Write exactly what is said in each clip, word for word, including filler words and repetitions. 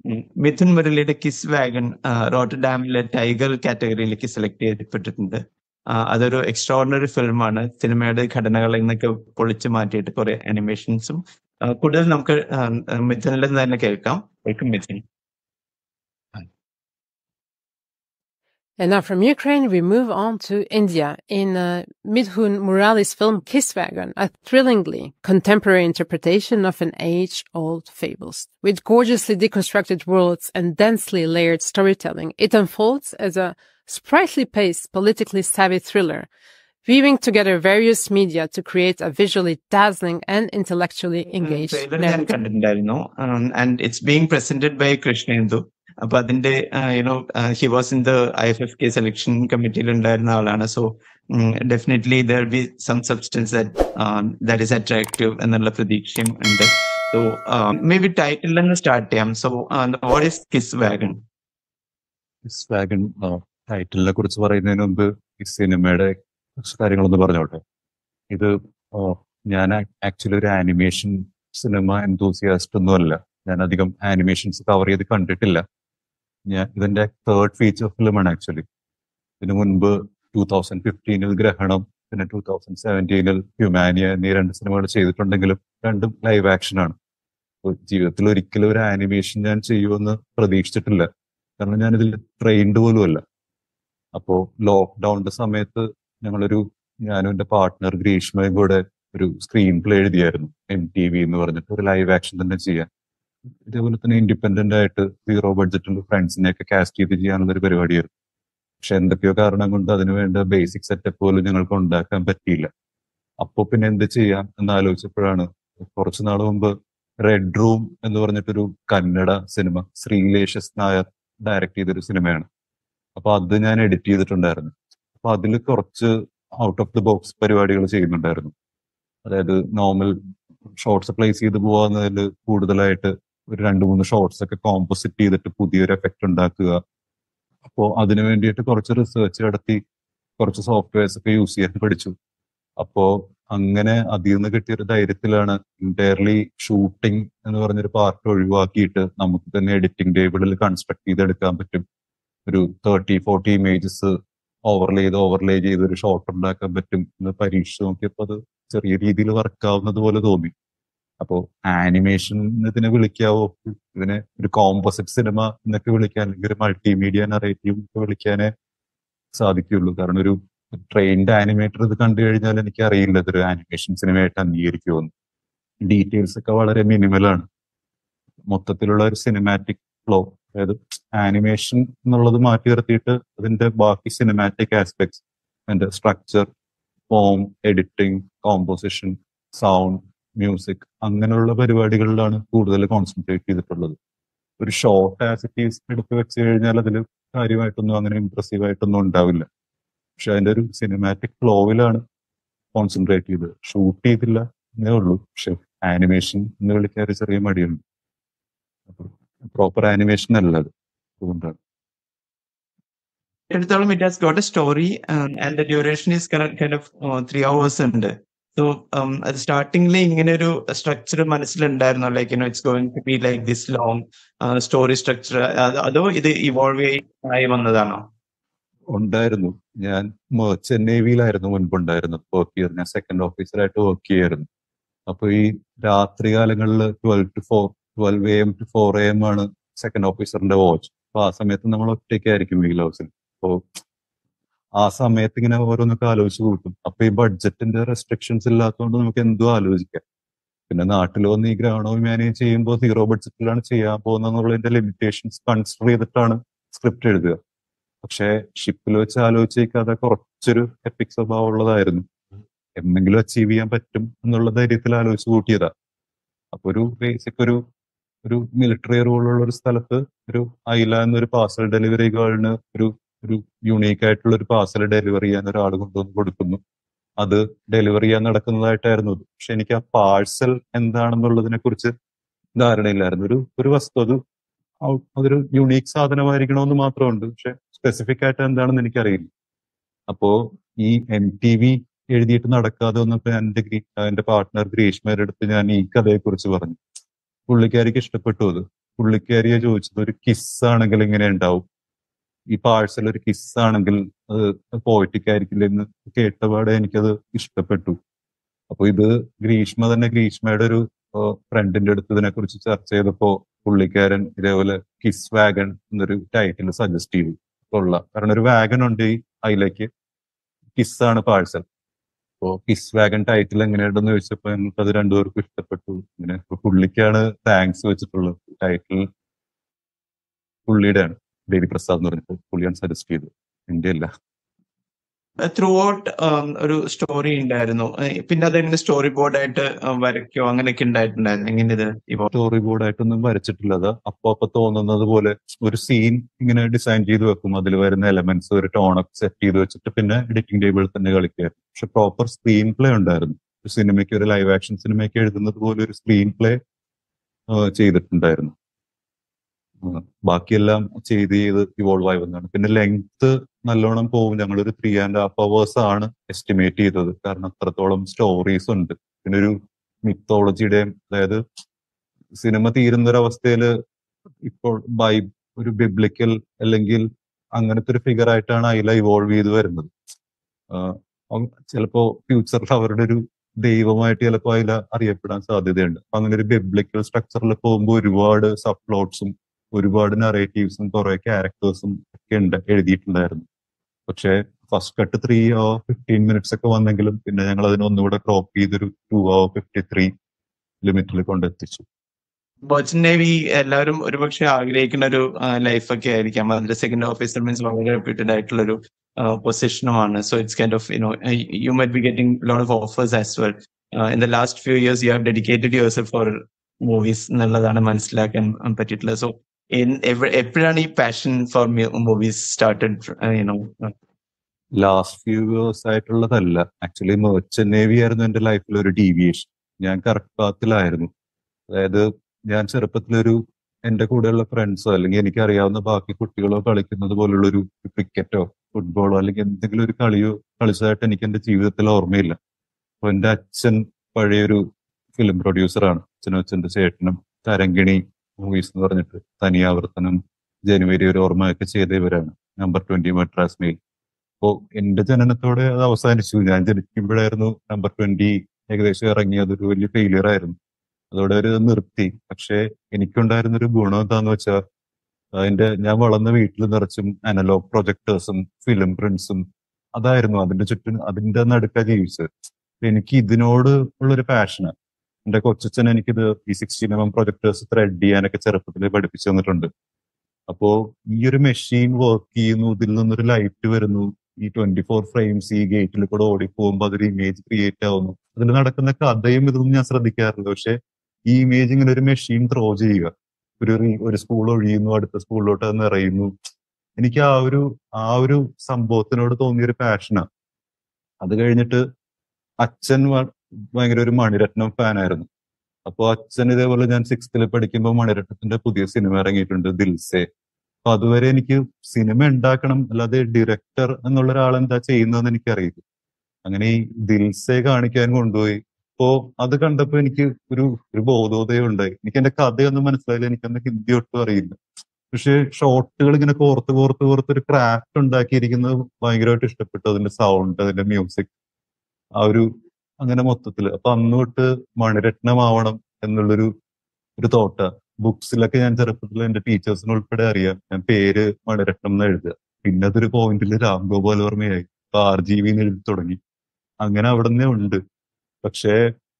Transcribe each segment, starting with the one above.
ഉം. മിഥുൻ മുരളിയുടെ Kiss Wagon റോട്ടർഡാമിലെ ടൈഗർ കാറ്റഗറിയിലേക്ക് സെലക്ട് ചെയ്യപ്പെട്ടിട്ടുണ്ട്. ആ, അതൊരു എക്സ്ട്രോർഡിനറി ഫിലിമാണ്. സിനിമയുടെ ഘടനകളിൽ നിന്നൊക്കെ പൊളിച്ചു മാറ്റിയിട്ട് കുറെ അനിമേഷൻസും കൂടുതൽ നമുക്ക് ആ, മിഥുനിൽ നിന്ന് തന്നെ കേൾക്കാം. Welcome Mithun. And now from Ukraine, we move on to India in uh, Midhun Murali's film Kisswagon, a thrillingly contemporary interpretation of an age-old fables. With gorgeously deconstructed worlds and densely layered storytelling, it unfolds as a sprightly paced, politically savvy thriller, weaving together various media to create a visually dazzling and intellectually engaged trailer ഞാൻ narrative. കണ്ടിട്ടുണ്ടായിരുന്നു. And it's being presented by Krishnendu. അപ്പൊ അതിന്റെ you know he was in the I F F K selection കമ്മിറ്റിയിൽ ഉണ്ടായിരുന്ന ആളാണ്. So definitely there be some substance that is attractive എന്നുള്ള പ്രതീക്ഷയും ഉണ്ട്. സോ മേ ബി ടൈറ്റിൽ നിന്ന് സ്റ്റാർട്ട് ചെയ്യാം. So what is Kiss Wagon? Kiss Wagon ടൈറ്റിലിനെ കുറിച്ച് പറയുന്നതിന് മുമ്പ് ഈ സിനിമയുടെ കുറച്ച് കാര്യങ്ങളൊന്ന് പറഞ്ഞോട്ടെ. ഇത് ആ, ഞാൻ ആക്ച്വലി ഒരു ആനിമേഷൻ സിനിമ എന്തൂസിയാസ്റ്റ് ഒന്നും അല്ല. ഞാൻ അധികം ആനിമേഷൻസ് കവർ ചെയ്ത് കണ്ടിട്ടില്ല. ഞാൻ ഇതിന്റെ തേർഡ് ഫീച്ചർ ഫിലിമാണ് ആക്ച്വലി. ഇതിനു മുൻപ് ടൂ തൗസൻഡ് ഫിഫ്റ്റീനിൽ ഗ്രഹണം, പിന്നെ ടൂ തൗസൻഡ് സെവൻറ്റീനിൽ ഹ്യൂമാനിയ എന്നീ രണ്ട് സിനിമകൾ ചെയ്തിട്ടുണ്ടെങ്കിലും രണ്ടും ലൈവ് ആക്ഷൻ ആണ്. അപ്പോൾ ജീവിതത്തിൽ ഒരിക്കലും ഒരു ആനിമേഷൻ ഞാൻ ചെയ്യുമെന്ന് പ്രതീക്ഷിച്ചിട്ടില്ല. കാരണം ഞാൻ ഇതിൽ ട്രെയിൻഡ് പോലും അല്ല. അപ്പോൾ ലോക്ക്ഡൌണിന്റെ സമയത്ത് ഞങ്ങളൊരു ഞാനും എൻ്റെ പാർട്ട്ണർ ഗ്രീഷ്മയും കൂടെ ഒരു സ്ക്രീൻ പ്ലേ എഴുതിയായിരുന്നു. എം ടി വി എന്ന് പറഞ്ഞിട്ട് ഒരു ലൈവ് ആക്ഷൻ തന്നെ ചെയ്യാൻ. ഇതേപോലെ തന്നെ ഇൻഡിപെൻഡന്റ് ആയിട്ട് സീറോ ബഡ്ജറ്റിൽ ഫ്രണ്ട്സിനെയൊക്കെ കാസ്റ്റ് ചെയ്ത് ചെയ്യാനുള്ള ഒരു പരിപാടിയായിരുന്നു. പക്ഷെ എന്തൊക്കെയോ കാരണം കൊണ്ട് അതിന് വേണ്ട ബേസിക് സെറ്റപ്പ് പോലും ഞങ്ങൾക്ക് ഉണ്ടാക്കാൻ പറ്റിയില്ല. അപ്പോൾ പിന്നെ എന്ത് ചെയ്യാം എന്ന് ആലോചിച്ചപ്പോഴാണ് കുറച്ചു നാൾ മുമ്പ് റെഡ് റൂം എന്ന് പറഞ്ഞിട്ടൊരു കന്നഡ സിനിമ ശ്രീലേഷസ് നായർ ഡയറക്ട് ചെയ്തൊരു സിനിമയാണ്. അപ്പൊ അത് ഞാൻ എഡിറ്റ് ചെയ്തിട്ടുണ്ടായിരുന്നു. അപ്പൊ അതിൽ കുറച്ച് ഔട്ട് ഓഫ് ദി ബോക്സ് പരിപാടികൾ ചെയ്യുന്നുണ്ടായിരുന്നു. അതായത് നോർമൽ ഷോർട്സ് പ്ലേസ് ചെയ്ത് പോകാന്നതിൽ കൂടുതലായിട്ട് ഒരു രണ്ട് മൂന്ന് ഷോർട്സ് ഒക്കെ കോമ്പോസിറ്റ് ചെയ്തിട്ട് പുതിയൊരു എഫക്റ്റ് ഉണ്ടാക്കുക. അപ്പോൾ അതിനു വേണ്ടിയിട്ട് കുറച്ച് റിസർച്ച് നടത്തി കുറച്ച് സോഫ്റ്റ്വെയർസ് ഒക്കെ യൂസ് ചെയ്യാൻ പഠിച്ചു. അപ്പോ അങ്ങനെ അതിൽ നിന്ന് കിട്ടിയൊരു ധൈര്യത്തിലാണ് ഇന്റയർലി ഷൂട്ടിംഗ് എന്ന് പറഞ്ഞൊരു പാർട്ട് ഒഴിവാക്കിയിട്ട് നമുക്ക് തന്നെ എഡിറ്റിംഗ് ടേബിളിൽ കൺസ്ട്രക്ട് ചെയ്തെടുക്കാൻ പറ്റും. ഒരു തേർട്ടി ഫോർട്ടി ഇമേജസ് ഓവർലേ ചെയ്ത് ഓവർലേ ചെയ്ത് ഒരു ഷോട്ട് ഉണ്ടാക്കാൻ പറ്റും എന്ന് പരീക്ഷിച്ച് നോക്കിയപ്പോൾ അത് ചെറിയ രീതിയിൽ വർക്ക് ആവുന്നത് പോലെ തോന്നി. അപ്പോ ആനിമേഷൻ ഇതിനെ വിളിക്കാവോ, ഇതിനെ ഒരു കോമ്പോസിറ്റ് സിനിമ എന്നൊക്കെ വിളിക്കാൻ, അല്ലെങ്കിൽ ഒരു മൾട്ടിമീഡിയ നറേറ്റീവ് ഒക്കെ വിളിക്കാനേ സാധിക്കുള്ളൂ. കാരണം ഒരു ട്രെയിൻഡ് ആനിമേറ്റർ ഇത് കണ്ടു കഴിഞ്ഞാൽ എനിക്ക് അറിയില്ല ഇതൊരു ആനിമേഷൻ സിനിമയായിട്ട് അംഗീകരിക്കുമെന്ന്. ഡീറ്റെയിൽസ് ഒക്കെ വളരെ മിനിമലാണ്. മൊത്തത്തിലുള്ള ഒരു സിനിമാറ്റിക് ഫ്ലോ, അതായത് ആനിമേഷൻ എന്നുള്ളത് മാറ്റി നിർത്തിയിട്ട് അതിന്റെ ബാക്കി സിനിമാറ്റിക് ആസ്പെക്ട്സ്, അതിന്റെ structure, form, editing, composition, sound, music, അങ്ങനെയുള്ള പരിപാടികളിലാണ് കൂടുതൽ കോൺസെൻട്രേറ്റ് ചെയ്തിട്ടുള്ളത്. ഒരു ഷോർട്ട് ആസ് ഇറ്റ് ഈസ് എടുത്ത് വെച്ച് കഴിഞ്ഞാൽ അതിൽ കാര്യമായിട്ടൊന്നും അങ്ങനെ ഇംപ്രസീവ് ആയിട്ടൊന്നും ഉണ്ടാവില്ല. പക്ഷെ അതിന്റെ ഒരു സിനിമാറ്റിക് ഫ്ലോയിലാണ് കോൺസെൻട്രേറ്റ് ചെയ്തത്. ഷൂട്ട് ചെയ്തില്ല എന്നേ ഉള്ളൂ. പക്ഷെ ആനിമേഷൻ എന്ന് വിളിക്കാൻ ഒരു ചെറിയ മടിയുണ്ട്. പ്രോപ്പർ ആനിമേഷൻ അല്ല അത്. അതുകൊണ്ടാണ് എടുത്തോളം it has got a story um, and the duration is kind of, kind of uh, three hours ഉണ്ട്. സോ അത് സ്റ്റാർട്ടിംഗിൽ ഇങ്ങനെ ഒരു സ്ട്രക്ചർ മനസ്സിലുണ്ടായിരുന്നു, like you know it's going to be like this long story structure, അതോ ഇത് ഇവോൾവ് ആയി വന്നതാണോ? ഉണ്ടായിരുന്നു. ഞാൻ മെർച്ചന്റ് നേവിയിലായിരുന്നു മുൻപുണ്ടായിരുന്നത് വർക്ക് ചെയ്തത്. ഞാൻ സെക്കൻഡ് ഓഫീസറായിട്ട് വർക്ക് ചെയ്യായിരുന്നു. അപ്പൊ ഈ രാത്രി കാലങ്ങളിൽ twelve to four twelve A M to four A M ആണ് സെക്കൻഡ് ഓഫീസറിന്റെ വാച്ച്. അപ്പൊ ആ സമയത്ത് നമ്മൾ ഒറ്റയ്ക്കായിരിക്കും വീൽ ഹൗസിൽ. അപ്പോ ആ സമയത്ത് ഇങ്ങനെ ഓരോന്നൊക്കെ ആലോചിച്ച് കൂട്ടും. അപ്പൊ ഈ ബഡ്ജറ്റിന്റെ റെസ്ട്രിക്ഷൻസ് ഇല്ലാത്തതുകൊണ്ട് നമുക്ക് എന്തോ ആലോചിക്കാം. പിന്നെ നാട്ടിൽ വന്ന് ഈ ഗ്രഹണവും മാനേജ് ചെയ്യുമ്പോൾ സീറോ ബഡ്ജറ്റിലാണ് ചെയ്യാൻ പോകുന്നതിന്റെ ലിമിറ്റേഷൻസ് കൺസിഡർ ചെയ്തിട്ടാണ് സ്ക്രിപ്റ്റ് എഴുതുക. പക്ഷെ ഷിപ്പിൽ വെച്ച് ആലോചിക്കാതെ കുറച്ചൊരു എപ്പിക് സ്വഭാവം ഉള്ളതായിരുന്നു. എന്തെങ്കിലും അച്ചീവ് ചെയ്യാൻ പറ്റും എന്നുള്ള ധൈര്യത്തിൽ ആലോചിച്ച് കൂട്ടിയതാ. അപ്പൊ ഒരു ബേസിക് ഒരു ഒരു മിലിറ്ററി റൂളുള്ള ഒരു സ്ഥലത്ത് ഒരു ഐല എന്നൊരു പാർസൽ ഡെലിവറി ഗേളിന് ഒരു ഒരു യുണീക്ക് ആയിട്ടുള്ള ഒരു പാർസൽ ഡെലിവറി ചെയ്യാൻ ഒരാൾ കൊണ്ടുവന്ന് കൊടുക്കുന്നു. അത് ഡെലിവറി ചെയ്യാൻ നടക്കുന്നതായിട്ടായിരുന്നു അത്. പക്ഷെ എനിക്ക് ആ പാഴ്സൽ എന്താണെന്നുള്ളതിനെ കുറിച്ച് ധാരണയില്ലായിരുന്നു. ഒരു ഒരു വസ്തു അത് അതൊരു യുണീക്ക് സാധനമായിരിക്കണമെന്ന് മാത്രമുണ്ട്. പക്ഷെ സ്പെസിഫിക് ആയിട്ട് എന്താണെന്ന് എനിക്കറിയില്ല. അപ്പോ ഈ എം ടി വി എഴുതിയിട്ട് നടക്കാതെ വന്നപ്പോ എന്റെ എന്റെ പാർട്ട്ണർ ഗ്രീഷ്മയുടെ അടുത്ത് ഞാൻ ഈ കഥയെ കുറിച്ച് പറഞ്ഞു. പുള്ളിക്കാരിക്ക് ഇഷ്ടപ്പെട്ടു അത്. പുള്ളിക്കാരിയെ ചോദിച്ചത് ഒരു കിസ് ആണെങ്കിൽ എങ്ങനെ ഉണ്ടാവും, ഈ പാഴ്സൽ ഒരു കിസ് ആണെങ്കിൽ അത് പോയറ്റിക് ആയിരിക്കില്ല എന്ന് കേട്ടപാടെ എനിക്കത് ഇഷ്ടപ്പെട്ടു. അപ്പൊ ഇത് ഗ്രീഷ്മ തന്നെ ഗ്രീഷ്മയുടെ ഒരു ഫ്രണ്ടിന്റെ അടുത്ത് ഇതിനെ കുറിച്ച് ചർച്ച ചെയ്തപ്പോ പുള്ളിക്കാരൻ ഇതേപോലെ കിസ് വാഗൺ എന്നൊരു ടൈറ്റിൽ സജസ്റ്റ് ചെയ്തു. കൊള്ളാം, കാരണം ഒരു വാഗൺ ഉണ്ട് ഈ അതിലേക്ക്, കിസ് ആണ് പാഴ്സൽ. അപ്പോ കിസ് വാഗൺ ടൈറ്റിൽ എങ്ങനെയുണ്ടെന്ന് ചോദിച്ചപ്പോ ഞങ്ങൾക്ക് അത് രണ്ടുപേർക്കും ഇഷ്ടപ്പെട്ടു. ഇങ്ങനെ പുള്ളിക്കാണ് താങ്ക്സ് വെച്ചിട്ടുള്ളത്. ടൈറ്റിൽ പുള്ളിയുടെയാണ്, ദേവി പ്രസാദ് എന്ന് പറഞ്ഞിട്ട് പുള്ളിയാണ് സജസ്റ്റ് ചെയ്തത്, എന്റെ അല്ല. ത്രൂ ഔട്ട് ഒരു സ്റ്റോറി ഉണ്ടായിരുന്നു, പിന്നെ അതെങ്ങനെ സ്റ്റോറി ബോർഡായിട്ട് വരയ്ക്കോ അങ്ങനെയൊക്കെ ഉണ്ടായിട്ടുണ്ടായിരുന്നു? എങ്ങനെ ഇത് സ്റ്റോറി ബോർഡായിട്ടൊന്നും വരച്ചിട്ടില്ല. അത് അപ്പൊ അപ്പൊ തോന്നുന്നത് പോലെ ഒരു സീൻ ഇങ്ങനെ ഡിസൈൻ ചെയ്ത് വെക്കും, അതിൽ വരുന്ന എലമെന്റ്സ് ഒരു ടോണൊക്കെ സെറ്റ് ചെയ്ത് വെച്ചിട്ട് പിന്നെ എഡിറ്റിംഗ് ടേബിളിൽ തന്നെ കളിക്കായിരുന്നു. പക്ഷെ പ്രോപ്പർ സ്ക്രീൻ പ്ലേ ഉണ്ടായിരുന്നു. ഒരു സിനിമയ്ക്ക്, ഒരു ലൈവ് ആക്ഷൻ സിനിമയ്ക്ക് എഴുതുന്നത് പോലെ ഒരു സ്ക്രീൻ പ്ലേ ചെയ്തിട്ടുണ്ടായിരുന്നു. ബാക്കിയെല്ലാം ചെയ്ത് ചെയ്ത് ഇവോൾവ് ആയി വന്നതാണ്. പിന്നെ ലെങ്ത് നല്ലോണം പോകും. ഞങ്ങളൊരു ത്രീ ആൻഡ് ഹാഫ് അവേഴ്സ് ആണ് എസ്റ്റിമേറ്റ് ചെയ്തത്, കാരണം അത്രത്തോളം സ്റ്റോറീസ് ഉണ്ട്. പിന്നെ ഒരു മിത്തോളജിയുടെയും, അതായത് സിനിമ തീരുന്നൊരവസ്ഥയിൽ ഇപ്പോൾ ബൈ ഒരു ബിബ്ലിക്കൽ അല്ലെങ്കിൽ അങ്ങനത്തെ ഒരു ഫിഗർ ആയിട്ടാണ് അതില ഇവോൾവ് ചെയ്ത് വരുന്നത്. ചിലപ്പോ ഫ്യൂച്ചറിൽ അവരുടെ ഒരു ദൈവമായിട്ട് ചിലപ്പോൾ അതില അറിയപ്പെടാൻ സാധ്യതയുണ്ട്. അങ്ങനെ ഒരു ബിബ്ലിക്കൽ സ്ട്രക്ചറിൽ പോകുമ്പോൾ ഒരുപാട് സബ് പ്ലോട്ട്സും ഒരുപാട് നറേറ്റീവ്സും കുറെ ക്യാരക്ടേഴ്സും ഒക്കെ ഉണ്ട് എഴുതിയിട്ടുണ്ടായിരുന്നു. പക്ഷെ first cut three hour fifteen minutes ഒക്കെ വന്നെങ്കിലും പിന്നെ ഞങ്ങൾ അതിനെ ഒന്നുകൂടെ ക്രോപ്പ് ചെയ്തൊരു ടു അവർ ഫിഫ്റ്റി ത്രീ ലിമിറ്റിൽ കൊണ്ടെത്തിച്ചു. മെർച്ചന്റ് നേവി എല്ലാവരും ഒരുപക്ഷെ ആഗ്രഹിക്കുന്ന ഒരു ലൈഫൊക്കെ ആയിരിക്കാം. അതിന്റെ സെക്കൻഡ് ഓഫീസർ മീൻസ് വളരെ റെപ്യൂട്ടഡ് ആയിട്ടുള്ള ഒരു പൊസിഷനുമാണ്. So it's kind of you know you might be getting lot of offers as well. In the last few years you have dedicated yourself for movies എന്നുള്ളതാണ് മനസ്സിലാക്കാൻ പറ്റിയിട്ടുള്ളത്. സോ എപ്പോഴാണ് ഈ passion for movies started? You know last few years ആയിട്ടുള്ളതല്ല, actually merchant navy ആയിരുന്നു എന്റെ ലൈഫിൽ ഒരു deviation. ഞാൻ കറക്റ്റ് പാത്തിലായിരുന്നു. അതായത് ഞാൻ ചെറുപ്പത്തിലൊരു എന്റെ കൂടെയുള്ള ഫ്രണ്ട്സോ അല്ലെങ്കിൽ എനിക്ക് അറിയാവുന്ന ബാക്കി കുട്ടികളോ കളിക്കുന്നത് പോലുള്ള ഒരു ക്രിക്കറ്റോ ഫുട്ബോളോ അല്ലെങ്കിൽ എന്തെങ്കിലും ഒരു കളിയോ കളിച്ചതായിട്ട് എനിക്ക് എന്റെ ജീവിതത്തിൽ ഓർമ്മയില്ല. അപ്പൊ എന്റെ അച്ഛൻ പഴയൊരു ഫിലിം പ്രൊഡ്യൂസറാണ്. അച്ഛനും അച്ഛന്റെ ചേട്ടനും തരങ്കിണി മൂവീസ് എന്ന് പറഞ്ഞിട്ട് തനിയാവർത്തനം, ജനുവരി ഒരു ഓർമ്മയൊക്കെ ചെയ്ത ഇവരാണ്. Number twenty Madras mail. അപ്പോ എന്റെ ജനനത്തോടെ അത് അവസാനിച്ചു. ഞാൻ ജനിക്കുമ്പോഴായിരുന്നു നമ്പർ ട്വന്റി ഏകദേശം ഇറങ്ങി. അതൊരു വലിയ ഫെയിലിയർ ആയിരുന്നു. അതോടെ ഒരു നിർത്തി. പക്ഷെ എനിക്കുണ്ടായിരുന്നൊരു ഗുണം എന്താന്ന് വെച്ചാൽ അതിന്റെ ഞാൻ വളർന്ന വീട്ടിൽ നിറച്ചും അനലോഗ് പ്രൊജക്ടേഴ്സും ഫിലിം പ്രിന്റ്സും അതായിരുന്നു. അതിന്റെ ചുറ്റും അതിന്റെ നടുക്ക ജീവിച്ചത്. എനിക്ക് ഇതിനോട് ഉള്ളൊരു പാഷന് എന്റെ കൊച്ചച്ഛൻ എനിക്കിത് ഈ sixteen M M projectors thread ചെയ്യാനൊക്കെ ചെറുപ്പത്തിൽ പഠിപ്പിച്ചു തന്നിട്ടുണ്ട്. അപ്പോ ഈ ഒരു മെഷീൻ വർക്ക് ചെയ്യുന്നു, ഇതിൽ നിന്നൊരു ലൈറ്റ് വരുന്നു, ഈ ട്വന്റി ഫോർ ഫ്രെയിംസ് ഈ ഗേറ്റിൽ കൂടെ ഓടിപ്പോകുമ്പോൾ അതൊരു ഇമേജ് ക്രിയേറ്റ് ആവുന്നു. അതിൽ നടക്കുന്ന കഥയും ഇതൊന്നും ഞാൻ ശ്രദ്ധിക്കാറില്ല. പക്ഷെ ഈ ഇമേജ് ഇങ്ങനെ ഒരു മെഷീൻ ത്രോ ചെയ്യുക, ഒരു ഒരു സ്കൂൾ ഒഴിയുന്നു, അടുത്ത സ്കൂളിലോട്ട് അത് നിറയുന്നു. എനിക്ക് ആ ഒരു ആ ഒരു സംഭവത്തിനോട് തോന്നിയൊരു പാഷനാണ്. അത് കഴിഞ്ഞിട്ട് അച്ഛൻ ഭയങ്കര ഒരു മണിരത്നം ഫാനായിരുന്നു. അപ്പൊ അച്ഛൻ ഇതേപോലെ ഞാൻ സിക്സ്ത്തിൽ പഠിക്കുമ്പോൾ മണിരത്നത്തിന്റെ പുതിയ സിനിമ ഇറങ്ങിയിട്ടുണ്ട്, ദിൽസെ. അപ്പൊ അതുവരെ എനിക്ക് സിനിമ ഉണ്ടാക്കണം, അല്ലാതെ ഡയറക്ടർ എന്നുള്ള ഒരാൾ എന്താ ചെയ്യുന്നതെന്ന് എനിക്കറിയില്ല. അങ്ങനെ ഈ ദിൽസെ കാണിക്കാൻ കൊണ്ടുപോയി. അപ്പോ അത് കണ്ടപ്പോ എനിക്ക് ഒരു ഒരു ബോധോദയം ഉണ്ടായി. എനിക്ക് എന്റെ കഥയൊന്നും മനസ്സിലായില്ല, എനിക്കന്ന് ഹിന്ദി ഒട്ടും അറിയില്ല. പക്ഷെ ഷോട്ടുകൾ ഇങ്ങനെ കോർത്ത് കോർത്ത് കോർത്ത് ഒരു ക്രാഫ്റ്റ് ഉണ്ടാക്കിയിരിക്കുന്നത് ഭയങ്കരമായിട്ട് ഇഷ്ടപ്പെട്ടു. അതിന്റെ സൗണ്ട്, അതിന്റെ മ്യൂസിക്, ആ ഒരു അങ്ങനെ മൊത്തത്തില്. അപ്പൊ അന്ന് തൊട്ട് മണിരത്നമാവണം എന്നുള്ളൊരു ഒരു തോട്ട. ബുക്സിലൊക്കെ ഞാൻ ചെറുപ്പത്തിൽ എന്റെ ടീച്ചേഴ്സിന് ഉൾപ്പെടെ അറിയാം, ഞാൻ പേര് മണിരത്നം എന്ന് എഴുതുക. പിന്നെ അതൊരു പോയിന്റിൽ രാം ഗോപാൽ വർമ്മയായി, ഇപ്പൊ ആർ ജി വി എന്ന് എഴുതി തുടങ്ങി. അങ്ങനെ അവിടെ നിന്നേ ഉണ്ട്. പക്ഷേ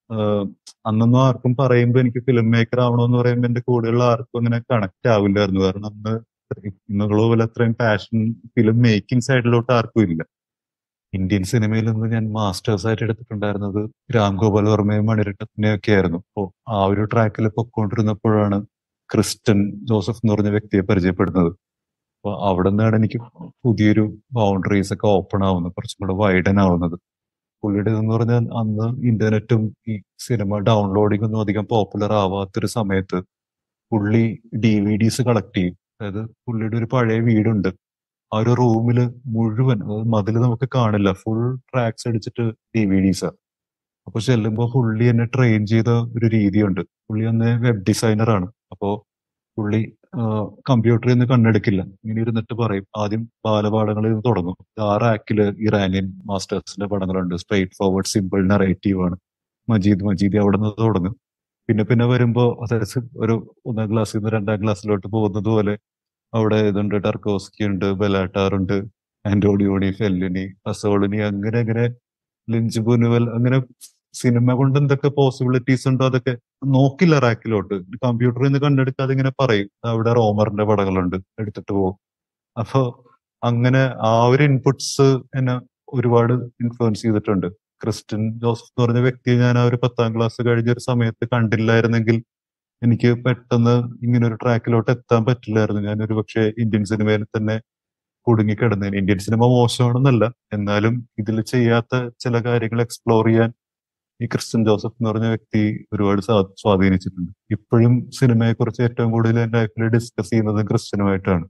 അന്നൊന്നും ആർക്കും പറയുമ്പോ എനിക്ക് ഫിലിം മേക്കർ ആവണമെന്ന് പറയുമ്പോൾ എന്റെ കൂടെയുള്ള ആർക്കും അങ്ങനെ കണക്ട് ആവില്ലായിരുന്നു. കാരണം അന്ന് ഇന്നുള്ള പോലെ അത്രയും പാഷൻ ഫിലിം മേക്കിംഗ് സൈഡിലോട്ട് ആർക്കും ഇല്ല. ഇന്ത്യൻ സിനിമയിൽ നിന്ന് ഞാൻ മാസ്റ്റേഴ്സ് ആയിട്ട് എടുത്തിട്ടുണ്ടായിരുന്നത് രാം ഗോപാൽ വർമ്മയും മണിരത്നത്തിനെയും ഒക്കെ ആയിരുന്നു. അപ്പോൾ ആ ഒരു ട്രാക്കിൽ പൊക്കോണ്ടിരുന്നപ്പോഴാണ് ക്രിസ്റ്റൻ ജോസഫ് എന്ന് പറഞ്ഞ വ്യക്തിയെ പരിചയപ്പെടുന്നത്. അപ്പൊ അവിടെ നിന്നാണ് എനിക്ക് പുതിയൊരു ബൗണ്ടറീസ് ഒക്കെ ഓപ്പൺ ആവുന്നത്, കുറച്ചും കൂടെ വൈഡൻ ആവുന്നത്. പുള്ളിയുടെ ഇതെന്ന് പറഞ്ഞാൽ അന്ന് ഇന്റർനെറ്റും ഈ സിനിമ ഡൗൺലോഡിംഗ് ഒന്നും അധികം പോപ്പുലർ ആവാത്തൊരു സമയത്ത് പുള്ളി ഡി വി ഡിസ് കളക്ട് ചെയ്യും. അതായത് പുള്ളിയുടെ ഒരു പഴയ വീടുണ്ട്, ആ ഒരു റൂമില് മുഴുവൻ, മതില് നമുക്ക് കാണില്ല, ഫുൾ ട്രാക്സ് അടിച്ചിട്ട് ഡി വി ഡിസാ. അപ്പൊ ചെല്ലുമ്പോ പുള്ളി എന്നെ ട്രെയിൻ ചെയ്ത ഒരു രീതിയുണ്ട്. പുള്ളി അന്ന് വെബ് ഡിസൈനർ ആണ്. അപ്പോ പുള്ളി കമ്പ്യൂട്ടറിൽ നിന്ന് കണ്ണെടുക്കില്ല. ഇങ്ങനെ ഇരുന്നിട്ട് പറയും, ആദ്യം ബാലപാഠങ്ങളിൽ നിന്ന് തുടങ്ങും. ആറ് ആക്ടില് ഇറാനിയൻ മാസ്റ്റേഴ്സിന്റെ പടങ്ങളുണ്ട്. സ്ട്രേറ്റ് ഫോർവേഡ് സിമ്പിൾ നറേറ്റീവ് ആണ്. മജീദ് മജീദ് അവിടെ നിന്ന് തുടങ്ങും. പിന്നെ പിന്നെ വരുമ്പോ അതായത് ഒരു ഒന്നാം ക്ലാസ്സിൽ നിന്ന് രണ്ടാം ക്ലാസ്സിലോട്ട് പോകുന്നത് പോലെ അവിടെ ഇതുണ്ട്, ടർക്കോസ്കി ഉണ്ട്, ബെലാട്ടാർ ഉണ്ട്, ആന്റോണിയോണി, ഫെല്ലിനി, അസോളിനി, അങ്ങനെ അങ്ങനെ ലിഞ്ച് ബുനുവൽ, അങ്ങനെ സിനിമ കൊണ്ട് എന്തൊക്കെ പോസിബിലിറ്റീസ് ഉണ്ടോ അതൊക്കെ നോക്കില്ല റാക്കിലോട്ട്. കമ്പ്യൂട്ടറിൽ നിന്ന് കണ്ടെടുക്കാതെ ഇങ്ങനെ പറയും, അവിടെ റോമറിന്റെ പടങ്ങളുണ്ട്, എടുത്തിട്ട് പോകും. അപ്പൊ അങ്ങനെ ആ ഒരു ഇൻപുട്സ് എന്നെ ഒരുപാട് ഇൻഫ്ലുവൻസ് ചെയ്തിട്ടുണ്ട്. ക്രിസ്റ്റ്യൻ ജോസഫ് എന്ന് പറഞ്ഞ വ്യക്തിയെ ഞാൻ ആ ഒരു പത്താം ക്ലാസ് കഴിഞ്ഞ ഒരു സമയത്ത് കണ്ടില്ലായിരുന്നെങ്കിൽ എനിക്ക് പെട്ടെന്ന് ഇങ്ങനെ ഒരു ട്രാക്കിലോട്ട് എത്താൻ പറ്റില്ലായിരുന്നു. ഞാനൊരു പക്ഷേ ഇന്ത്യൻ സിനിമയിൽ തന്നെ കുടുങ്ങിക്കിടന്നേനെ. ഇന്ത്യൻ സിനിമ മോശമാണെന്നല്ല, എന്നാലും ഇതിൽ ചെയ്യാത്ത ചില കാര്യങ്ങൾ എക്സ്പ്ലോർ ചെയ്യാൻ ഈ ക്രിസ്റ്റ്യൻ ജോസഫ് എന്ന് പറഞ്ഞ വ്യക്തി ഒരുപാട് സ്വാ- സ്വാധീനിച്ചിട്ടുണ്ട്. ഇപ്പോഴും സിനിമയെ കുറിച്ച് ഏറ്റവും കൂടുതൽ എന്റെ ലൈഫിൽ ഡിസ്കസ് ചെയ്യുന്നത് ക്രിസ്റ്റ്യനുമായിട്ടാണ്.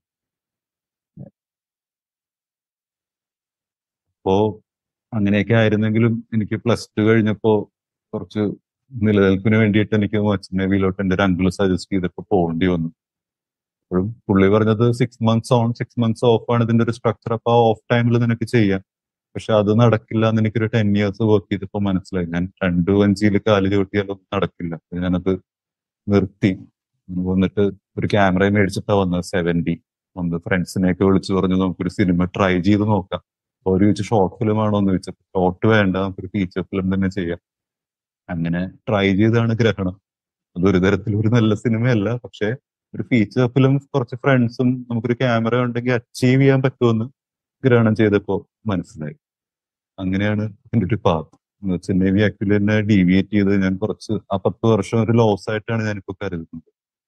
അപ്പോ അങ്ങനെയൊക്കെ ആയിരുന്നെങ്കിലും എനിക്ക് പ്ലസ് ടു കഴിഞ്ഞപ്പോ കുറച്ച് നിലനിൽപ്പിന് വേണ്ടിയിട്ട് എനിക്ക് മർച്ചന്റ് നേവിയിലോട്ട് എന്റെ ഒരു അങ്കിള് സജസ്റ്റ് ചെയ്തപ്പോ പോകേണ്ടി വന്നു. അപ്പോഴും പുള്ളി പറഞ്ഞത് six months on six months off ആണ് ഇതിന്റെ ഒരു സ്ട്രക്ചർ. അപ്പൊ ആ ഓഫ് ടൈമിൽ നിനക്ക് ചെയ്യാം. പക്ഷെ അത് നടക്കില്ല എന്ന് എനിക്കൊരു ടെൻ ഇയേഴ്സ് വർക്ക് ചെയ്തപ്പോ മനസ്സിലായി. ഞാൻ രണ്ടു അഞ്ചില് കാല് ചവിട്ടിയാലൊന്നും നടക്കില്ല. അപ്പൊ ഞാനത് നിർത്തി. വന്നിട്ട് ഒരു ക്യാമറ മേടിച്ചിട്ടാ വന്നത്, സെവന്റി. വന്ന് ഫ്രണ്ട്സിനെയൊക്കെ വിളിച്ചു പറഞ്ഞു നമുക്കൊരു സിനിമ ട്രൈ ചെയ്ത് നോക്കാം. അപ്പൊ ഒരു ചോദിച്ചു ഷോർട്ട് ഫിലിം ആണോ എന്ന് ചോദിച്ചപ്പോ ഷോർട്ട് വേണ്ട, നമുക്കൊരു ഫീച്ചർ ഫിലിം തന്നെ ചെയ്യാം. അങ്ങനെ ട്രൈ ചെയ്താണ് ഗ്രഹണം. അതൊരു തരത്തിൽ ഒരു നല്ല സിനിമയല്ല, പക്ഷെ ഒരു ഫീച്ചർ ഫിലിം കുറച്ച് ഫ്രണ്ട്സും നമുക്കൊരു ക്യാമറ ഉണ്ടെങ്കിൽ അച്ചീവ് ചെയ്യാൻ പറ്റുമെന്ന് ഗ്രഹണം ചെയ്തപ്പോ മനസ്സിലായി. അങ്ങനെയാണ് എന്റെ ഒരു പാത്ത്. എന്ന് വെച്ചാൽ നേവി ആക്ച്വലി എന്നെ ഡീവിയേറ്റ് ചെയ്ത് ഞാൻ കുറച്ച് ആ പത്ത് വർഷം ഒരു ലോസ് ആയിട്ടാണ് ഞാനിപ്പോ കരുതുന്നത്.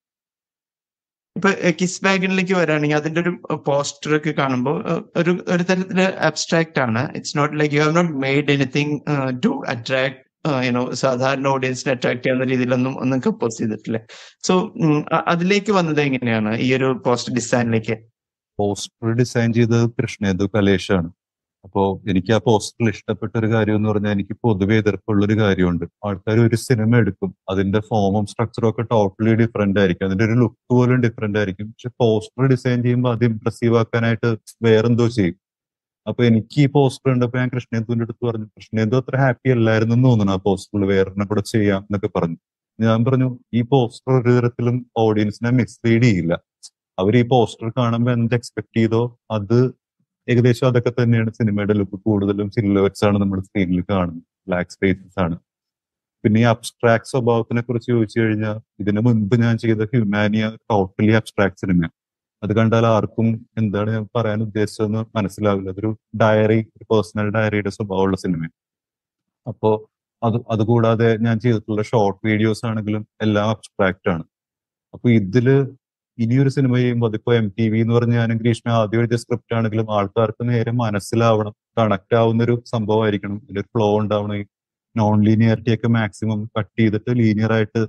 ഇപ്പൊ കിസ് വാഗണിലേക്ക് വരാണെങ്കിൽ അതിന്റെ ഒരു പോസ്റ്റർ ഒക്കെ കാണുമ്പോൾ ഒരു ഒരു തരത്തില് അബ്സ്ട്രാക്ട് ആണ്. It's not like you have not made anything to attract you know സാധാരണ ഓഡിയൻസിനെ അട്രാക്ട് ചെയ്യുന്ന രീതിയിലൊന്നും ഒന്നും കമ്പോസ് ചെയ്തിട്ടില്ല. സോ അതിലേക്ക് വന്നത് എങ്ങനെയാണ് ഈ ഒരു പോസ്റ്റർ ഡിസൈനിലേക്ക്? പോസ്റ്റർ ഡിസൈൻ ചെയ്തത് കൃഷ്ണേന്ദു കലേഷാണ്. അപ്പോ എനിക്ക് ആ പോസ്റ്ററിൽ ഇഷ്ടപ്പെട്ട ഒരു കാര്യം എന്ന് പറഞ്ഞാൽ എനിക്ക് പൊതുവെ എതിർപ്പുള്ളൊരു കാര്യമുണ്ട്. ആൾക്കാർ ഒരു സിനിമ എടുക്കും, അതിന്റെ ഫോമും സ്ട്രക്ചറും ഒക്കെ ടോട്ടലി ഡിഫറെന്റ് ആയിരിക്കും, അതിന്റെ ഒരു ലുക്ക് പോലും ഡിഫറെന്റ് ആയിരിക്കും. പക്ഷെ പോസ്റ്റർ ഡിസൈൻ ചെയ്യുമ്പോൾ അത് ഇംപ്രസീവ് ആക്കാനായിട്ട് വേറെന്തോ ചെയ്യും. അപ്പൊ എനിക്ക് ഈ പോസ്റ്റർ കണ്ടപ്പോ ഞാൻ കൃഷ്ണേന്ദുവിന്റെ അടുത്ത് പറഞ്ഞു, കൃഷ്ണേന്ദു അത്ര ഹാപ്പി അല്ലായിരുന്നു എന്ന് തോന്നുന്നു ആ പോസ്റ്ററിൽ വേറെ കൂടെ ചെയ്യാം എന്നൊക്കെ പറഞ്ഞു. ഞാൻ പറഞ്ഞു ഈ പോസ്റ്റർ ഒരു തരത്തിലും ഓഡിയൻസിനെ മിസ്ലീഡ് ചെയ്യില്ല. അവർ ഈ പോസ്റ്റർ കാണുമ്പോൾ എന്ത് എക്സ്പെക്ട് ചെയ്തോ അത് ഏകദേശം അതൊക്കെ തന്നെയാണ്. സിനിമയുടെ ലുക്ക് കൂടുതലും സിലുവേറ്റ്സ് ആണ് നമ്മുടെ സ്ക്രീനിൽ കാണുന്നത്, ബ്ലാക്ക് സ്പേസസ് ആണ്. പിന്നെ ഈ അബ്സ്ട്രാക്ട് സ്വഭാവത്തിനെ കുറിച്ച് ചോദിച്ചു കഴിഞ്ഞാൽ ഇതിനു മുൻപ് ഞാൻ ചെയ്ത ഹ്യൂമാനിയ ടോട്ടലി അബ്സ്ട്രാക്ട് സിനിമയാണ്. അത് കണ്ടാൽ ആർക്കും എന്താണ് ഞാൻ പറയാൻ ഉദ്ദേശിച്ചതെന്ന് മനസ്സിലാവില്ല. അതൊരു ഡയറി, ഒരു പേഴ്സണൽ ഡയറിയുടെ സ്വഭാവമുള്ള സിനിമയാണ്. അപ്പോ അത് അതുകൂടാതെ ഞാൻ ചെയ്തിട്ടുള്ള ഷോർട്ട് വീഡിയോസ് ആണെങ്കിലും എല്ലാം അബ്സ്ട്രാക്ട് ആണ്. അപ്പൊ ഇതില് ഇനിയൊരു സിനിമ ചെയ്യുമ്പോൾ അതിപ്പോ എം ടി വി എന്ന് പറഞ്ഞ ഞാനും ഗ്രീഷ്മ ആദ്യം എഴുതിയ സ്ക്രിപ്റ്റ് ആണെങ്കിലും ആൾക്കാർക്ക് നേരെ മനസ്സിലാവണം, കണക്ട് ആവുന്ന ഒരു സംഭവമായിരിക്കണം, ഇതിലൊരു ഫ്ലോ ഉണ്ടാവണം. ഈ നോൺ ലീനിയറിറ്റി ഒക്കെ മാക്സിമം കട്ട് ചെയ്തിട്ട് ലീനിയർ ആയിട്ട്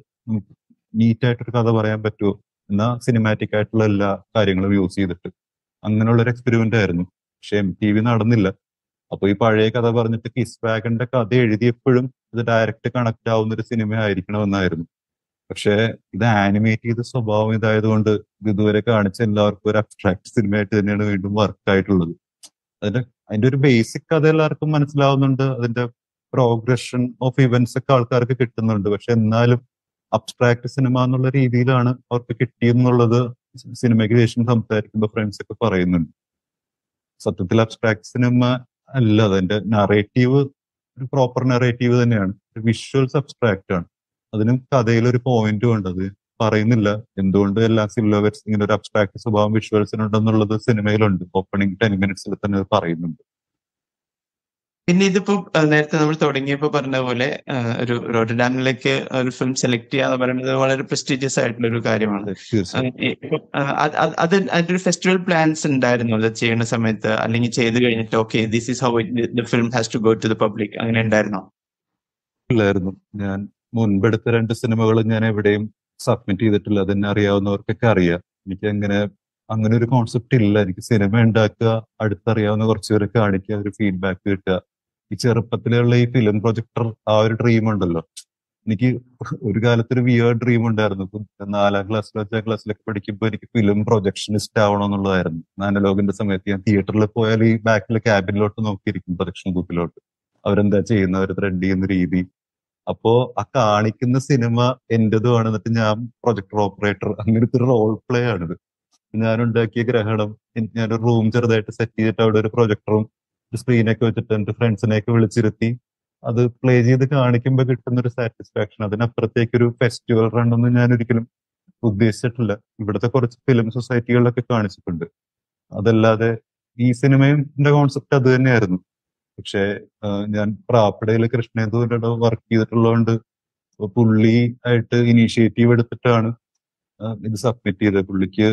നീറ്റ് ആയിട്ടൊരു കഥ പറയാൻ പറ്റുമോ, എന്നാ സിനിമാറ്റിക് ആയിട്ടുള്ള എല്ലാ കാര്യങ്ങളും യൂസ് ചെയ്തിട്ട് അങ്ങനെയുള്ള ഒരു എക്സ്പെരിമെന്റ് ആയിരുന്നു. പക്ഷെ എം ടി വി നടന്നില്ല. അപ്പൊ ഈ പഴയ കഥ പറഞ്ഞിട്ട് കിസ് വാഗന്റെ കഥ എഴുതിയപ്പോഴും ഇത് ഡയറക്റ്റ് കണക്ട് ആവുന്ന ഒരു സിനിമ ആയിരിക്കണമെന്നായിരുന്നു. പക്ഷെ ഇത് ആനിമേറ്റ് ചെയ്ത സ്വഭാവം ഇതായതുകൊണ്ട് ഇത് ഇതുവരെ കാണിച്ച എല്ലാവർക്കും ഒരു അബ്സ്ട്രാക്ട് സിനിമയായിട്ട് തന്നെയാണ് വീണ്ടും വർക്ക് ആയിട്ടുള്ളത്. അതിന്റെ അതിന്റെ ഒരു ബേസിക് കഥ എല്ലാവർക്കും മനസ്സിലാവുന്നുണ്ട്, അതിന്റെ പ്രോഗ്രഷൻ ഓഫ് ഇവന്റ്സ് ഒക്കെ ആൾക്കാർക്ക് കിട്ടുന്നുണ്ട്. പക്ഷെ എന്നാലും അബ്സ്ട്രാക്ട് സിനിമ എന്നുള്ള രീതിയിലാണ് അവർക്ക് കിട്ടിയെന്നുള്ളത് സിനിമയ്ക്ക് ശേഷം സംസാരിക്കുമ്പോൾ ഫ്രണ്ട്സ് ഒക്കെ പറയുന്നുണ്ട്. സത്യത്തിൽ അബ്സ്ട്രാക്ട് സിനിമ അല്ല, അതിന്റെ നറേറ്റീവ് ഒരു പ്രോപ്പർ നറേറ്റീവ് തന്നെയാണ്. വിഷ്വൽസ് അബ്സ്ട്രാക്ട് ആണ്, അതിനും കഥയിൽ ഒരു പോയിന്റും ഉണ്ട്. അത് പറയുന്നില്ല എന്തുകൊണ്ട് എല്ലാ സിൽവേറ്റ്സ് ഇങ്ങനെ ഒരു അബ്സ്ട്രാക്ട് സ്വഭാവം വിഷ്വൽസിനുണ്ടെന്നുള്ളത് സിനിമയിലുണ്ട്. ഓപ്പണിംഗ് ടെൻ മിനിറ്റ്സിൽ തന്നെ അത് പറയുന്നുണ്ട്. പിന്നെ ഇതിപ്പോ നേരത്തെ നമ്മൾ തുടങ്ങിയപ്പോ പറഞ്ഞ പോലെ ഒരു റോട്ടർഡാമിലേക്ക് ഒരു ഫിലിം സെലക്ട് ചെയ്യാന്ന് പറയുന്നത് വളരെ പ്രസ്റ്റീജിയസ് ആയിട്ടുള്ള ഒരു കാര്യമാണ്. അത് അതിന്റെ ഒരു ഫെസ്റ്റിവൽ പ്ലാൻസ് ഉണ്ടായിരുന്നു അത് ചെയ്യുന്ന സമയത്ത്, അല്ലെങ്കിൽ ചെയ്ത് കഴിഞ്ഞിട്ട് okay this is how the film has to go to the public, അങ്ങനെ ഉണ്ടായിരുന്നോ? ഇല്ലായിരുന്നു. ഞാൻ മുൻപെടുത്ത രണ്ട് സിനിമകളും ഞാൻ എവിടെയും സബ്മിറ്റ് ചെയ്തിട്ടില്ല. അതെന്നെ അറിയാവുന്നവർക്കൊക്കെ അറിയാം. എനിക്ക് അങ്ങനെ അങ്ങനെ ഒരു കോൺസെപ്റ്റ് ഇല്ല. എനിക്ക് സിനിമ ഉണ്ടാക്കുക, അടുത്തറിയാവുന്ന കുറച്ചുപേരെ കാണിക്കുക, ഒരു ഫീഡ്ബാക്ക് കിട്ടുക. ഈ ചെറുപ്പത്തിലുള്ള ഈ ഫിലിം പ്രൊജക്ടർ ആ ഒരു ഡ്രീം ഉണ്ടല്ലോ, എനിക്ക് ഒരു കാലത്തൊരു വിയേർഡ് ഡ്രീം ഉണ്ടായിരുന്നു. ഇപ്പൊ നാലാം ക്ലാസ്സിലോ അഞ്ചാം ക്ലാസ്സിലൊക്കെ പഠിക്കുമ്പോൾ എനിക്ക് ഫിലിം പ്രൊജക്ഷനിസ്റ്റ് ആവണം എന്നുള്ളതായിരുന്നു. അനലോഗിന്റെ സമയത്ത് ഞാൻ തിയേറ്ററിൽ പോയാൽ ഈ ബാക്കിലെ ക്യാബിനിലോട്ട് നോക്കിയിരിക്കും, പ്രൊജക്ഷൻ ബൂത്തിലോട്ട് അവരെന്താ ചെയ്യുന്നത്, അവർ ത്രെഡ് ചെയ്യുന്ന രീതി. അപ്പോ ആ കാണിക്കുന്ന സിനിമ എന്റേതുമാണ്, എന്നിട്ട് ഞാൻ പ്രൊജക്ടർ ഓപ്പറേറ്റർ, അങ്ങനത്തെ ഒരു റോൾ പ്ലേ ആണിത്. ഞാൻ ഉണ്ടാക്കിയ ഗ്രഹണം, എനിക്ക് ഞാനൊരു റൂം ചെറുതായിട്ട് സെറ്റ് ചെയ്തിട്ട് അവിടെ ഒരു പ്രൊജക്ടറും ഒരു സ്ക്രീനൊക്കെ വെച്ചിട്ട് എന്റെ ഫ്രണ്ട്സിനെയൊക്കെ വിളിച്ചിരുത്തി അത് പ്ലേ ചെയ്ത് കാണിക്കുമ്പോൾ കിട്ടുന്ന ഒരു സാറ്റിസ്ഫാക്ഷൻ, അതിനപ്പുറത്തേക്ക് ഒരു ഫെസ്റ്റിവൽ റൺ ഒന്നും ഞാൻ ഒരിക്കലും ഉദ്ദേശിച്ചിട്ടില്ല. ഇവിടുത്തെ കുറച്ച് ഫിലിം സൊസൈറ്റികളിലൊക്കെ കാണിച്ചിട്ടുണ്ട്. അതല്ലാതെ ഈ സിനിമയുടെ കോൺസെപ്റ്റ് അത് തന്നെയായിരുന്നു. പക്ഷെ ഞാൻ പ്രാപ്പടയിലെ കൃഷ്ണേന്ദുവിന്റെ വർക്ക് ചെയ്തിട്ടുള്ളതുകൊണ്ട് പുള്ളി ആയിട്ട് ഇനീഷ്യേറ്റീവ് എടുത്തിട്ടാണ് ഇത് സബ്മിറ്റ് ചെയ്തത്. പുള്ളിക്ക്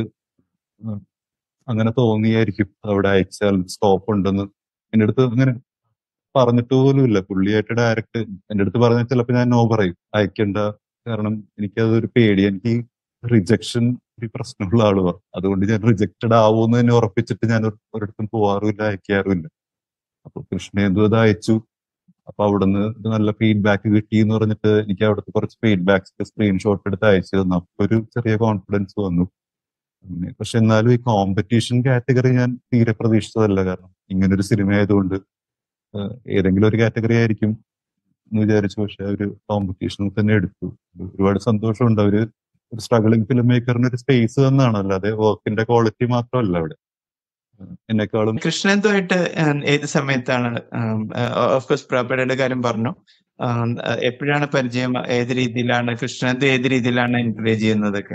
അങ്ങനെ തോന്നിയായിരിക്കും അവിടെ അയച്ചാൽ സ്കോപ്പ് ഉണ്ടെന്ന്. എന്റെ അടുത്ത് അങ്ങനെ പറഞ്ഞിട്ട് പോലും ഇല്ല. പുള്ളിയായിട്ട് ഡയറക്റ്റ് എന്റെ അടുത്ത് പറഞ്ഞാൽ ചിലപ്പോൾ ഞാൻ നോ പറയും, അയക്കണ്ട. കാരണം എനിക്കതൊരു പേടി, എനിക്ക് റിജക്ഷൻ ഒരു പ്രശ്നമുള്ള ആളുവാ. അതുകൊണ്ട് ഞാൻ റിജക്റ്റഡ് ആവുമെന്ന് തന്നെ ഉറപ്പിച്ചിട്ട് ഞാൻ ഒരിടത്തും പോവാറുമില്ല, അയക്കാറുമില്ല. അപ്പൊ കൃഷ്ണേന്ദു അത് അയച്ചു. അപ്പൊ അവിടുന്ന് നല്ല ഫീഡ്ബാക്ക് കിട്ടി എന്ന് പറഞ്ഞിട്ട് എനിക്ക് അവിടുത്തെ കുറച്ച് ഫീഡ്ബാക്സ് സ്ക്രീൻഷോട്ട് എടുത്ത് അയച്ചു തന്നു. അപ്പൊ ഒരു ചെറിയ കോൺഫിഡൻസ് വന്നു. പക്ഷെ എന്നാലും ഈ കോമ്പറ്റീഷൻ കാറ്റഗറി ഞാൻ തീരെ പ്രതീക്ഷിച്ചതല്ല. കാരണം ഇങ്ങനൊരു സിനിമ ആയതുകൊണ്ട് ഏതെങ്കിലും ഒരു കാറ്റഗറി ആയിരിക്കും എന്ന് വിചാരിച്ചു. പക്ഷെ ഒരു കോമ്പറ്റീഷനിൽ തന്നെ എടുത്തു. ഒരുപാട് സന്തോഷമുണ്ട്. അവര് ഒരു സ്ട്രഗിളിംഗ് ഫിലിം മേക്കറിന് ഒരു സ്പേസ് തന്നാണ്, അല്ലാതെ വർക്കിന്റെ ക്വാളിറ്റി മാത്രമല്ല അവിടെ. എന്നെക്കാളും കൃഷ്ണേന്ദുമായിട്ട് ഏത് സമയത്താണ്, ഓഫ്കോഴ്സ് പ്രാപ്പടയുടെ കാര്യം പറഞ്ഞു, എപ്പോഴാണ് പരിചയം, ഏത് രീതിയിലാണ് കൃഷ്ണേന്ദു ഏത് രീതിയിലാണ് എൻകറേജ് ചെയ്യുന്നതൊക്കെ?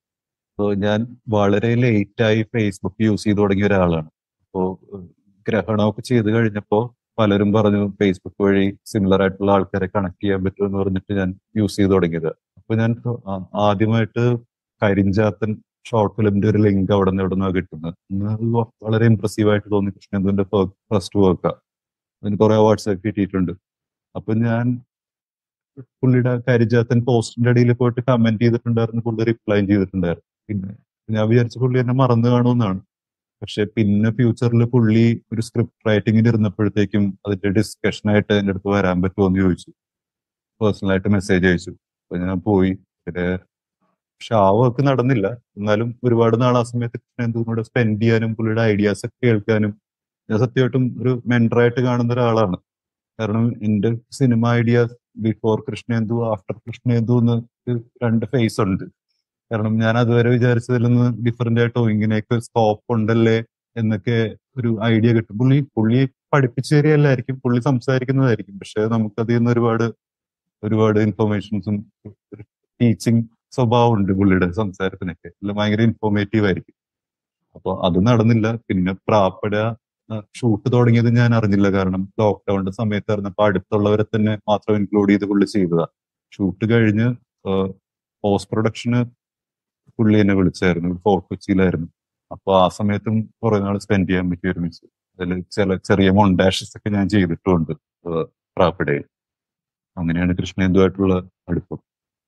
ഞാൻ വളരെ ലേറ്റായി ഫേസ്ബുക്ക് യൂസ് ചെയ്ത് തുടങ്ങിയ ഒരാളാണ്. അപ്പോ ഗ്രഹണമൊക്കെ ചെയ്ത് കഴിഞ്ഞപ്പോ പലരും പറഞ്ഞു ഫേസ്ബുക്ക് വഴി സിമിലർ ആയിട്ടുള്ള ആൾക്കാരെ കണക്ട് ചെയ്യാൻ പറ്റുമെന്ന് പറഞ്ഞിട്ട് ഞാൻ യൂസ് ചെയ്ത് തുടങ്ങിയത്. അപ്പൊ ഞാൻ ആദ്യമായിട്ട് കരിഞ്ചാത്തൻ ഷോർട്ട് ഫിലിമിന്റെ ഒരു ലിങ്ക് അവിടെ നിന്ന് എവിടെ നിന്നാണ് കിട്ടുന്നത്. അത് വളരെ ഇംപ്രസീവ് ആയിട്ട് തോന്നി. കൃഷ്ണേന്ദുവിന്റെ ഫസ്റ്റ് വർക്കാ. അതിന് കുറെ അവാർഡ്സ് ഒക്കെ കിട്ടിയിട്ടുണ്ട്. അപ്പൊ ഞാൻ പുള്ളിയുടെ കരിഞ്ചാത്തൻ പോസ്റ്റിന്റെ അടിയിൽ പോയിട്ട് കമന്റ് ചെയ്തിട്ടുണ്ടായിരുന്നു, പുള്ളി റിപ്ലൈ ചെയ്തിട്ടുണ്ടായിരുന്നു. പിന്നെ ഞാൻ വിചാരിച്ച പുള്ളി എന്നെ മറന്നു കാണുമെന്നാണ്. പക്ഷെ പിന്നെ ഫ്യൂച്ചറിൽ പുള്ളി ഒരു സ്ക്രിപ്റ്റ് റൈറ്റിംഗിന് ഇരുന്നപ്പോഴത്തേക്കും അതിന്റെ ഡിസ്കഷനായിട്ട് എൻ്റെ അടുത്ത് വരാൻ പറ്റുമോ എന്ന് ചോദിച്ചു. പേഴ്സണലായിട്ട് മെസ്സേജ് അയച്ചു. അപ്പൊ ഞാൻ പോയി. പിന്നെ പക്ഷെ ആ വർക്ക് നടന്നില്ല. എന്നാലും ഒരുപാട് നാൾ ആ സമയത്ത് കൃഷ്ണേന്ദുവും കൂടെ സ്പെൻഡ് ചെയ്യാനും പുള്ളിയുടെ ഐഡിയാസ് ഒക്കെ കേൾക്കാനും ഞാൻ സത്യമായിട്ടും ഒരു മെന്ററായിട്ട് കാണുന്ന ഒരാളാണ്. കാരണം എന്റെ സിനിമ ideas before Krishnendu, after Krishnendu എന്ന് രണ്ട് ഫേസ് ഉണ്ട്. കാരണം ഞാൻ അതുവരെ വിചാരിച്ചതിൽ നിന്ന് ഡിഫറെന്റ് ആയിട്ടോ ഇങ്ങനെയൊക്കെ സ്കോപ്പ് ഉണ്ടല്ലേ എന്നൊക്കെ ഒരു ഐഡിയ കിട്ടും. പുള്ളി പുള്ളി പഠിപ്പിച്ചു തരികയല്ലായിരിക്കും, പുള്ളി സംസാരിക്കുന്നതായിരിക്കും. പക്ഷെ നമുക്കതിൽ നിന്ന് ഒരുപാട് ഒരുപാട് ഇൻഫർമേഷൻസും ടീച്ചിങ് സ്വഭാവം ഉണ്ട് പുള്ളിയുടെ സംസാരത്തിനൊക്കെ. എല്ലാം ഭയങ്കര ഇൻഫോർമേറ്റീവ് ആയിരിക്കും. അപ്പൊ അത് നടന്നില്ല. പിന്നെ പ്രാപ്പട ഷൂട്ട് തുടങ്ങിയത് ഞാൻ അറിഞ്ഞില്ല. കാരണം ലോക്ക്ഡൌണിന്റെ സമയത്തായിരുന്നു. അപ്പൊ അടുത്തുള്ളവരെ തന്നെ മാത്രം ഇൻക്ലൂഡ് ചെയ്ത് പുള്ളി ചെയ്തതാ. ഷൂട്ട് കഴിഞ്ഞ് പോസ്റ്റ് പ്രൊഡക്ഷന് പുള്ളി എന്നെ വിളിച്ചായിരുന്നു. ഫോർട്ട് കൊച്ചിയിലായിരുന്നു. അപ്പൊ ആ സമയത്തും കുറെ നാൾ സ്പെൻഡ് ചെയ്യാൻ പറ്റി ഒരുമിച്ച്. അതിൽ ചില ചെറിയ മൊണ്ടാഷസ് ഒക്കെ ഞാൻ ചെയ്തിട്ടുണ്ട് പ്രാപ്പടയിൽ. അങ്ങനെയാണ് കൃഷ്ണേന്ദുവായിട്ടുള്ള അടുപ്പം.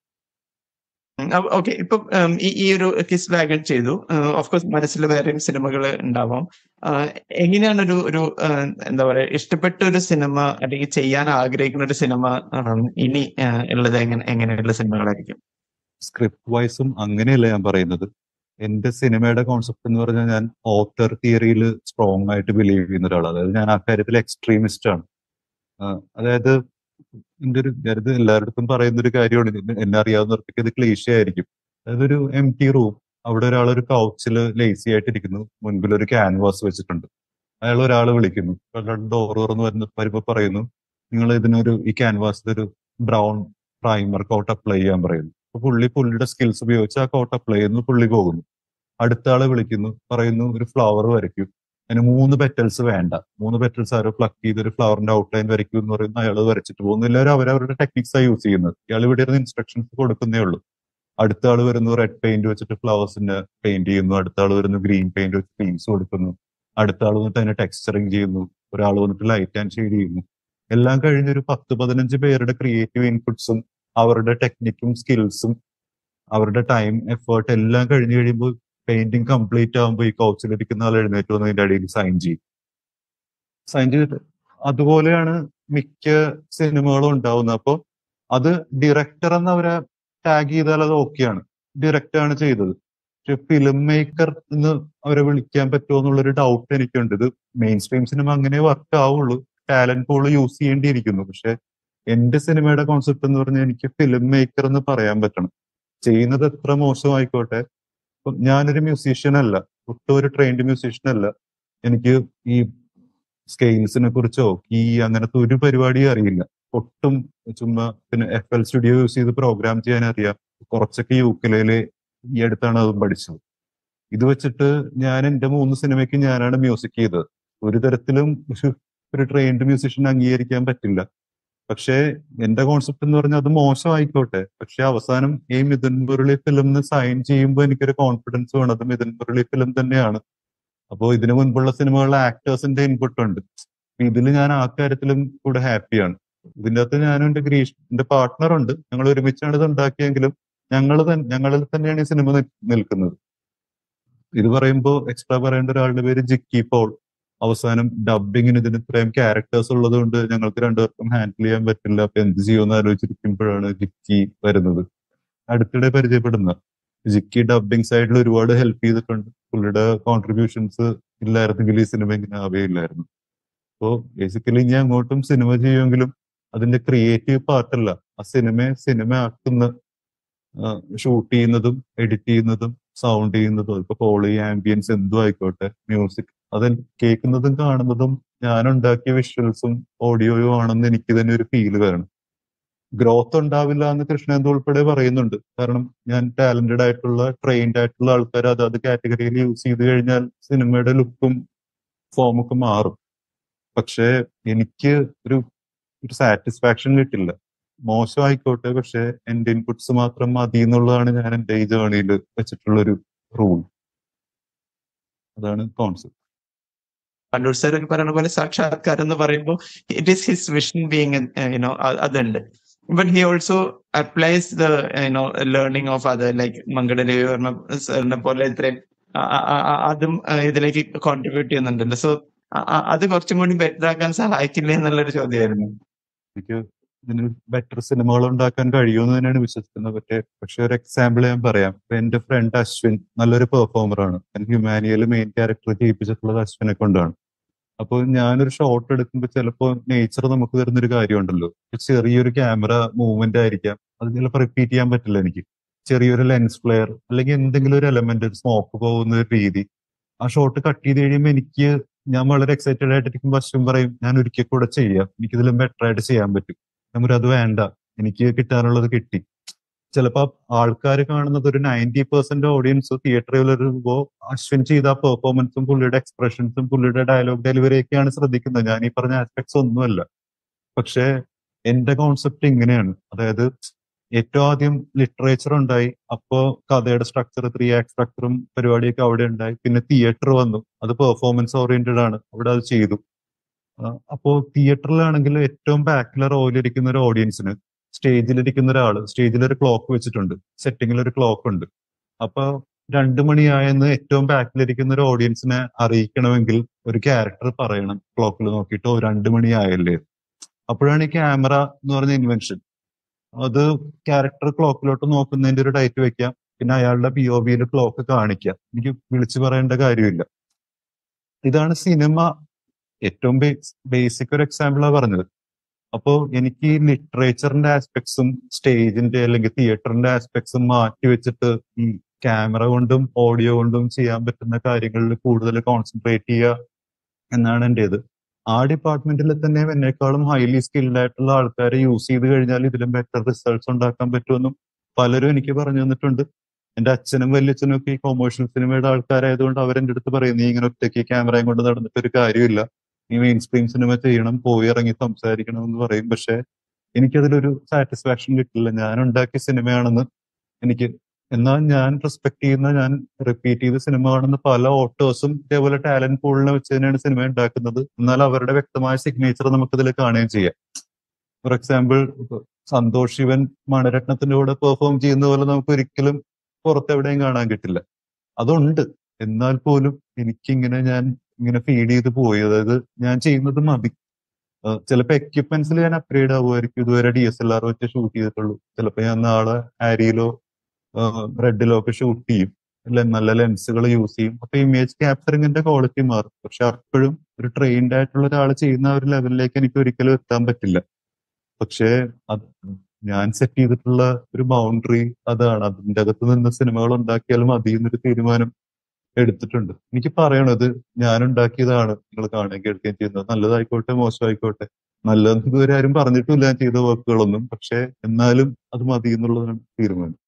ഓക്കെ, ഇപ്പൊ ഈ ഒരു കിസ് വാഗൺ ചെയ്തു. ഓഫ്കോഴ്സ് മനസ്സിൽ വേറെയും സിനിമകൾ ഉണ്ടാവാം. എങ്ങനെയാണ് ഒരു ഒരു എന്താ പറയാ ഇഷ്ടപ്പെട്ട ഒരു സിനിമ അല്ലെങ്കിൽ ചെയ്യാൻ ആഗ്രഹിക്കുന്ന ഒരു സിനിമ ഇനി ഉള്ളത് എങ്ങനെ എങ്ങനെയുള്ള സിനിമകളായിരിക്കും? സ്ക്രിപ്റ്റ് വൈസും അങ്ങനെയല്ല ഞാൻ പറയുന്നത്. എന്റെ സിനിമയുടെ കോൺസെപ്റ്റ് എന്ന് പറഞ്ഞാൽ ഞാൻ ഓത്തർ തിയറിയിൽ സ്ട്രോങ് ആയിട്ട് ബിലീവ് ചെയ്യുന്ന ഒരാളാണ്. അതായത് ഞാൻ ആ കാര്യത്തിൽ എക്സ്ട്രീമിസ്റ്റ് ആണ്. അതായത് എന്റെ ഒരു ഞാനിത് എല്ലായിടത്തും പറയുന്ന ഒരു കാര്യമാണ്, എന്നെ അറിയാവുന്നവർക്ക് ഇത് ക്ലീശ ആയിരിക്കും. അതായത് ഒരു എം ടി റൂം, അവിടെ ഒരാൾ ഒരു കൗച്ചില് ലേസി ആയിട്ടിരിക്കുന്നു, മുൻപിൽ ഒരു ക്യാൻവാസ് വെച്ചിട്ടുണ്ട്. അയാൾ ഒരാൾ വിളിക്കുന്നു, ഡോർ തുറന്ന് വരുന്ന വരുമ്പോ പറയുന്നു, നിങ്ങൾ ഇതിനൊരു ഈ ക്യാൻവാസിൽ ഒരു ബ്രൗൺ പ്രൈമർ കോട്ട് അപ്ലൈ ചെയ്യാൻ പറയുന്നു. അപ്പൊ പുള്ളി പുള്ളിയുടെ സ്കിൽസ് ഉപയോഗിച്ച് ആ കോട്ട് അപ്ലൈ ചെയ്യുന്നു, പുള്ളി പോകുന്നു. അടുത്ത ആളെ വിളിക്കുന്നു, പറയുന്നു ഒരു ഫ്ലവർ വരയ്ക്കും, അതിന് മൂന്ന് പെറ്റൽസ് വേണ്ട, മൂന്ന് പെറ്റൽസ് ആരോ പ്ലക്ക് ചെയ്ത് ഒരു ഫ്ലവറിന്റെ ഔട്ട്ലൈൻ വരയ്ക്കും എന്ന് പറയുന്നു. അയാൾ വരച്ചിട്ട് പോകുന്നു. എല്ലാവരും അവരവരുടെ ടെക്നിക്സാണ് യൂസ് ചെയ്യുന്നത്. ഇയാൾ ഇവിടെ ഇരുന്ന് ഇൻസ്ട്രക്ഷൻസ് കൊടുക്കുന്നേ ഉള്ളൂ. അടുത്ത ആൾ വരുന്നു, റെഡ് പെയിന്റ് വെച്ചിട്ട് ഫ്ലവേഴ്സിന്റെ പെയിന്റ് ചെയ്യുന്നു. അടുത്ത ആൾ വരുന്നു, ഗ്രീൻ പെയിന്റ് വെച്ച് പീസ് കൊടുക്കുന്നു. അടുത്ത ആൾ വന്നിട്ട് അതിനെ ടെക്സ്ചറിങ് ചെയ്യുന്നു. ഒരാൾ വന്നിട്ട് ലൈറ്റ് ആൻഡ് ഷെയ്ഡ് ചെയ്യുന്നു. എല്ലാം കഴിഞ്ഞൊരു പത്ത് പതിനഞ്ച് പേരുടെ ക്രിയേറ്റീവ് ഇൻപുട്സും അവരുടെ ടെക്നിക്കും സ്കിൽസും അവരുടെ ടൈം എഫേർട്ട് എല്ലാം കഴിഞ്ഞ് കഴിയുമ്പോൾ പെയിന്റിങ് കംപ്ലീറ്റ് ആകുമ്പോൾ ഈ കൗച്ചിലിരിക്കുന്ന ആൾ എഴുന്നേറ്റ് വന്ന് അതിന്റെ അടിയിൽ സൈൻ ചെയ്യും. സൈൻ ചെയ്തിട്ട് അതുപോലെയാണ് മിക്ക സിനിമകളും ഉണ്ടാവുന്നത്. അപ്പോൾ അത് ഡയറക്ടർ എന്ന് അവരെ ടാഗ് ചെയ്താൽ അത് ഓക്കെയാണ്, ഡയറക്റ്റാണ് ചെയ്തത്. പക്ഷെ ഫിലിം മേക്കർ എന്ന് അവരെ വിളിക്കാൻ പറ്റുമോ എന്നുള്ളൊരു ഡൗട്ട് എനിക്കുണ്ട്. ഇത് മെയിൻ സ്ട്രീം സിനിമ അങ്ങനെ വർക്ക് ആവുള്ളൂ, ടാലന്റ് പൂള് യൂസ് ചെയ്യേണ്ടിയിരിക്കുന്നു. പക്ഷെ എന്റെ സിനിമയുടെ കോൺസെപ്റ്റ് എന്ന് പറഞ്ഞാൽ എനിക്ക് ഫിലിം മേക്കർ എന്ന് പറയാൻ പറ്റണം. ചെയ്യുന്നത് എത്ര മോശമായിക്കോട്ടെ, ഇപ്പം ഞാനൊരു മ്യൂസീഷ്യൻ അല്ല, ഒട്ടും ഒരു ട്രെയിൻഡ് മ്യൂസീഷ്യൻ അല്ല. എനിക്ക് ഈ സ്കെയിൽസിനെ കുറിച്ചോ ഈ അങ്ങനത്തെ ഒരു പരിപാടിയും അറിയില്ല ഒട്ടും. ചുമ്മാ പിന്നെ എഫ് എൽ സ്റ്റുഡിയോ യൂസ് ചെയ്ത് പ്രോഗ്രാം ചെയ്യാൻ അറിയാം, കുറച്ചൊക്കെ യൂക്കലേല് ഈ അടുത്താണ് അതും പഠിച്ചത്. ഇത് വെച്ചിട്ട് ഞാൻ എന്റെ മൂന്ന് സിനിമയ്ക്ക് ഞാനാണ് മ്യൂസിക് ചെയ്തത്. ഒരു തരത്തിലും ഒരു- ഒരു ട്രെയിൻഡ് മ്യൂസീഷ്യൻ അംഗീകരിക്കാൻ പറ്റില്ല. പക്ഷേ എന്റെ കോൺസെപ്റ്റ് എന്ന് പറഞ്ഞാൽ അത് മോശമായിക്കോട്ടെ, പക്ഷെ അവസാനം ഈ മിഥുൻ മുരളി ഫിലിമിന് സൈൻ ചെയ്യുമ്പോൾ എനിക്കൊരു കോൺഫിഡൻസ് വേണം, അത് മിഥുൻ മുരളി ഫിലിം തന്നെയാണ്. അപ്പോൾ ഇതിനു മുൻപുള്ള സിനിമകളിലെ ആക്ടേഴ്സിന്റെ ഇൻപുട്ട് ഉണ്ട്, ഇതിൽ ഞാൻ ആ കാര്യത്തിലും കൂടെ ഹാപ്പിയാണ്. ഇതിന്റെ അകത്ത് ഞാനും എന്റെ ഗ്രീഷ് എന്റെ പാർട്ട്ണർ ഉണ്ട്, ഞങ്ങൾ ഒരുമിച്ചാണ് ഇത് ഉണ്ടാക്കിയെങ്കിലും ഞങ്ങൾ ഞങ്ങളിൽ തന്നെയാണ് ഈ സിനിമ നി- നിൽക്കുന്നത്. ഇത് പറയുമ്പോൾ എക്സ്ട്രാ പറയേണ്ട ഒരാളുടെ പേര് ജിക്കി പോൾ. അവസാനം ഡബിങ്ങിന് ഇതിന് ഇത്രയും ക്യാരക്ടേഴ്സ് ഉള്ളത് കൊണ്ട് ഞങ്ങൾക്ക് രണ്ടുപേർക്കും ഹാൻഡിൽ ചെയ്യാൻ പറ്റില്ല, അപ്പൊ എന്ത് ചെയ്യുമെന്ന് ആലോചിച്ചിരിക്കുമ്പോഴാണ് ജിക്കി വരുന്നത്. അടുത്തിടെ പരിചയപ്പെടുന്ന ജിക്കി ഡബിങ് സൈഡിൽ ഒരുപാട് ഹെൽപ്പ് ചെയ്തിട്ടുണ്ട്. പുള്ളിയുടെ കോൺട്രിബ്യൂഷൻസ് ഇല്ലായിരുന്നെങ്കിൽ ഈ സിനിമ ഇങ്ങനെ ആവുകയില്ലായിരുന്നു. അപ്പോ ബേസിക്കലി ഞാൻ അങ്ങോട്ടും സിനിമ ചെയ്യുമെങ്കിലും അതിന്റെ ക്രിയേറ്റീവ് പാർട്ടല്ല, ആ സിനിമയെ സിനിമ ആക്കുന്ന ഷൂട്ട് ചെയ്യുന്നതും എഡിറ്റ് ചെയ്യുന്നതും സൗണ്ട് ചെയ്യുന്നതും ഇപ്പൊ പോളി ആംബിയൻസ് എന്തും ആയിക്കോട്ടെ, മ്യൂസിക് അതിൽ കേൾക്കുന്നതും കാണുന്നതും ഞാൻ ഉണ്ടാക്കിയ വിഷ്വൽസും ഓഡിയോയും ആണെന്ന് എനിക്ക് തന്നെ ഒരു ഫീല് വരണം. ഗ്രോത്ത് ഉണ്ടാവില്ല എന്ന് കൃഷ്ണേന്ദു ഉൾപ്പെടെ പറയുന്നുണ്ട്. കാരണം ഞാൻ ടാലന്റഡ് ആയിട്ടുള്ള ട്രെയിൻഡ് ആയിട്ടുള്ള ആൾക്കാർ അതാത് കാറ്റഗറിയിൽ യൂസ് ചെയ്ത് കഴിഞ്ഞാൽ സിനിമയുടെ ലുക്കും ഫോമൊക്കെ മാറും. പക്ഷേ എനിക്ക് ഒരു ഒരു സാറ്റിസ്ഫാക്ഷൻ കിട്ടില്ല. മോശമായിക്കോട്ടെ, പക്ഷെ എന്റെ ഇൻപുട്സ് മാത്രം മതി എന്നുള്ളതാണ് ഞാൻ എന്റെ ഈ ജേണിയിൽ വെച്ചിട്ടുള്ള ഒരു റൂൾ. അതാണ് കോൺസെപ്റ്റ്. പണ്ടൂർ സാർ പറയുന്ന പോലെ സാക്ഷാത്കാരം എന്ന് പറയുമ്പോൾ it is his vision being you know അതുണ്ട്. But he also applies the you know learning of other like Mangaladevi പറഞ്ഞ സാറിനെ പോലെ ഇത്രയും ആ- ആ- ആ- ആ- അതും ആ, ഇതിലേക്ക് കോൺട്രിബ്യൂട്ട് ചെയ്യുന്നുണ്ടല്ലോ. സോ അത് കുറച്ചും കൂടി ബെറ്റർ ആക്കാൻ സഹായിക്കില്ലേ എന്നുള്ളൊരു ചോദ്യമായിരുന്നു. എനിക്ക് ഇതിന് ബെറ്റർ സിനിമകൾ ഉണ്ടാക്കാൻ കഴിയുമെന്ന് തന്നെയാണ് വിശ്വസിക്കുന്നത്. പക്ഷേ പക്ഷെ ഒരു എക്സാമ്പിൾ ഞാൻ പറയാം. ഇപ്പൊ എന്റെ ഫ്രണ്ട് അശ്വിൻ നല്ലൊരു പെർഫോമറാണ്. ഞാൻ ഹ്യൂമാനിയയിൽ മെയിൻ ക്യാരക്ടർ ചെയ്യിപ്പിച്ചിട്ടുള്ളത് അശ്വിനെ കൊണ്ടാണ്. അപ്പോൾ ഞാനൊരു ഷോട്ട് എടുക്കുമ്പോൾ ചിലപ്പോൾ നേച്ചർ നമുക്ക് തരുന്നൊരു കാര്യമുണ്ടല്ലോ, ഒരു ചെറിയൊരു ക്യാമറ മൂവ്മെന്റ് ആയിരിക്കാം, അത് ചിലപ്പോൾ റിപ്പീറ്റ് ചെയ്യാൻ പറ്റില്ല എനിക്ക്. ചെറിയൊരു ലെൻസ് ഫ്ലെയർ അല്ലെങ്കിൽ എന്തെങ്കിലും ഒരു എലമെന്റ്, സ്മോക്ക് പോകുന്ന ഒരു രീതി, ആ ഷോട്ട് കട്ട് ചെയ്ത് കഴിയുമ്പോൾ എനിക്ക് ഞാൻ വളരെ എക്സൈറ്റഡ് ആയിട്ടിരിക്കുമ്പോൾ അശ്വിൻ പറയും ഞാൻ ഒരിക്കൽ കൂടെ ചെയ്യാം, എനിക്കിതിലും ബെറ്റർ ആയിട്ട് ചെയ്യാൻ പറ്റും. ഞാൻ പറയും അത് വേണ്ട, എനിക്ക് കിട്ടാനുള്ളത് കിട്ടി. ചിലപ്പോ ആൾക്കാർ കാണുന്നത് ഒരു നയൻറ്റി പെർസെന്റ് ഓഡിയൻസ് തിയേറ്ററിൽ വരുമ്പോ അശ്വിൻ ചെയ്ത ആ പെർഫോമൻസും പുള്ളിയുടെ എക്സ്പ്രഷൻസും പുള്ളിയുടെ ഡയലോഗ് ഡെലിവറിയൊക്കെയാണ് ശ്രദ്ധിക്കുന്നത്, ഞാൻ ഈ പറഞ്ഞ ആസ്പെക്ട്സ് ഒന്നുമല്ല. പക്ഷെ എന്റെ കോൺസെപ്റ്റ് ഇങ്ങനെയാണ്. അതായത് ഏറ്റവും ആദ്യം ലിറ്ററേച്ചർ ഉണ്ടായി, അപ്പോ കഥയുടെ സ്ട്രക്ചർ ത്രീ ആക്ട് സ്ട്രക്ചറും പരിപാടിയൊക്കെ അവിടെ ഉണ്ടായി. പിന്നെ തിയേറ്റർ വന്നു, അത് പെർഫോമൻസ് ഓറിയന്റഡ് ആണ്, അവിടെ അത് ചെയ്തു. ആ, അപ്പോ തിയേറ്ററിലാണെങ്കിൽ ഏറ്റവും ബാക്കിലെ റോയിലിരിക്കുന്ന ഒരു ഓഡിയൻസിന് സ്റ്റേജിലിരിക്കുന്ന ഒരാള് സ്റ്റേജിൽ ഒരു ക്ലോക്ക് വെച്ചിട്ടുണ്ട്, സെറ്റിങ്ങിൽ ഒരു ക്ലോക്ക് ഉണ്ട്. അപ്പൊ രണ്ടു മണിയായെന്ന് ഏറ്റവും ബാക്കിലിരിക്കുന്ന ഒരു ഓഡിയൻസിനെ അറിയിക്കണമെങ്കിൽ ഒരു ക്യാരക്ടർ പറയണം ക്ലോക്കിൽ നോക്കിയിട്ട് ഓ രണ്ടു മണിയായല്ലേ. അപ്പോഴാണ് ഈ ക്യാമറ എന്ന് പറഞ്ഞ ഇൻവെൻഷൻ. അത് ക്യാരക്ടർ ക്ലോക്കിലോട്ട് നോക്കുന്നതിന്റെ ഒരു ഡയറ്റ് വെക്കാം, പിന്നെ അയാളുടെ പി ഒ വിയിൽ ക്ലോക്ക് കാണിക്കാം, എനിക്ക് വിളിച്ചു പറയേണ്ട കാര്യമില്ല. ഇതാണ് സിനിമ. ഏറ്റവും ബേസിക് ഒരു എക്സാമ്പിളാ പറഞ്ഞത്. അപ്പോ എനിക്ക് ഈ ലിറ്ററേച്ചറിന്റെ ആസ്പെക്ട്സും സ്റ്റേജിന്റെ അല്ലെങ്കിൽ തിയേറ്ററിന്റെ ആസ്പെക്ട്സും മാറ്റി വെച്ചിട്ട് ഈ ക്യാമറ കൊണ്ടും ഓഡിയോ കൊണ്ടും ചെയ്യാൻ പറ്റുന്ന കാര്യങ്ങളിൽ കൂടുതൽ കോൺസെൻട്രേറ്റ് ചെയ്യുക എന്നാണ് എന്റേത്. ആ ഡിപ്പാർട്ട്മെന്റിൽ തന്നെ എന്നെക്കാളും ഹൈലി സ്കിൽഡ് ആയിട്ടുള്ള ആൾക്കാരെ യൂസ് ചെയ്ത് കഴിഞ്ഞാൽ ഇതിലും ബെറ്റർ റിസൾട്ട്സ് ഉണ്ടാക്കാൻ പറ്റുമെന്നും പലരും എനിക്ക് പറഞ്ഞു തന്നിട്ടുണ്ട്. എന്റെ അച്ഛനും വല്യച്ഛനും ഒക്കെ ഈ കൊമേഴ്ഷ്യൽ സിനിമയുടെ ആൾക്കാരായതുകൊണ്ട് അവരെന്റെ അടുത്ത് പറയും നീ ഇങ്ങനെ ഒറ്റയ്ക്ക് ക്യാമറയും കൊണ്ട് നടന്നിട്ട് ഒരു കാര്യമില്ല, നീ മെയിൻ സ്ട്രീം സിനിമ ചെയ്യണം, പോയി ഇറങ്ങി സംസാരിക്കണം എന്ന് പറയും. പക്ഷെ എനിക്കതിലൊരു സാറ്റിസ്ഫാക്ഷൻ കിട്ടില്ല. ഞാൻ ഉണ്ടാക്കിയ സിനിമയാണെന്ന് എനിക്ക്, എന്നാൽ ഞാൻ റെസ്പെക്ട് ചെയ്യുന്ന, ഞാൻ റിപ്പീറ്റ് ചെയ്ത സിനിമ കാണുന്ന പല ഓട്ടേഴ്സും ഇതേപോലെ ടാലന്റ് പൂളിനെ വെച്ച് തന്നെയാണ് സിനിമ ഉണ്ടാക്കുന്നത്. എന്നാൽ അവരുടെ വ്യക്തമായ സിഗ്നേച്ചർ നമുക്കിതിൽ കാണുകയും ചെയ്യാം. ഫോർ എക്സാമ്പിൾ സന്തോഷ് ശിവൻ മണിരത്നത്തിന്റെ കൂടെ പെർഫോം ചെയ്യുന്ന പോലെ നമുക്ക് ഒരിക്കലും പുറത്തെവിടെയും കാണാൻ കിട്ടില്ല. അതുണ്ട്, എന്നാൽ പോലും എനിക്കിങ്ങനെ ഞാൻ ഇങ്ങനെ ഫീഡ് ചെയ്ത് പോയി. അതായത് ഞാൻ ചെയ്യുന്നത് മതി, ചിലപ്പോൾ എക്യുപ്മെന്റ്സിൽ ഞാൻ അപ്ഗ്രേഡ് ആവുമായിരിക്കും. ഇതുവരെ ഡി എസ് എൽ ആർ വെച്ച് ഷൂട്ട് ചെയ്തിട്ടുള്ളൂ. ചിലപ്പോൾ ഞാൻ നാളെ ആരിയിലോ റെഡിലോ ഒക്കെ ഷൂട്ട് ചെയ്യും. ലെ- നല്ല ലെൻസുകൾ യൂസ് ചെയ്യും. അപ്പൊ ഇമേജ് ക്യാപ്ചറിങ്ങിന്റെ ക്വാളിറ്റി മാറും. പക്ഷെ അപ്പോഴും ഒരു ട്രെയിൻഡ് ആയിട്ടുള്ള ഒരാൾ ചെയ്യുന്ന ആ ഒരു ലെവലിലേക്ക് എനിക്ക് ഒരിക്കലും എത്താൻ പറ്റില്ല. പക്ഷേ അത് ഞാൻ സെറ്റ് ചെയ്തിട്ടുള്ള ഒരു ബൗണ്ടറി അതാണ്. അതിന്റെ അകത്ത് നിന്ന് സിനിമകൾ ഉണ്ടാക്കിയാലും അതിൽ നിന്നൊരു തീരുമാനം എടുത്തിട്ടുണ്ട്. എനിക്ക് പറയണത് ഞാൻ ഉണ്ടാക്കിയതാണ് നിങ്ങൾ കാണുകയും കേൾക്കുകയും ചെയ്യുന്നത്. നല്ലതായിക്കോട്ടെ മോശമായിക്കോട്ടെ, നല്ലതെന്ന് ഇതുവരെ ആരും പറഞ്ഞിട്ടില്ല ഞാൻ ചെയ്ത വർക്കുകളൊന്നും. പക്ഷെ എന്നാലും അത് മതി എന്നുള്ളതാണ് തീരുമാനം.